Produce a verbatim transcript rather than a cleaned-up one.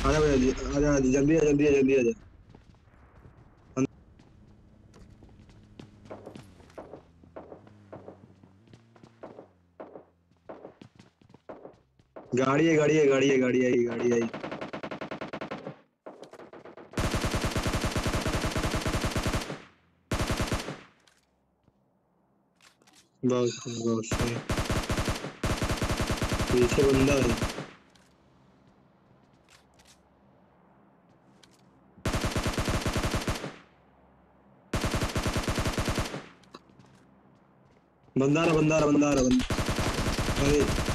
आजा भैया जी, आजा आजा, जल्दी आ जल्दी आ जल्दी आ जा। गाड़ी है गाड़ी है गाड़ी है गाड़ी आई गाड़ी आई। बस बस सही। पीछे बंदा है। बंदा आ रहा बंदा आ रहा बंदा आ रहा बंदा। अरे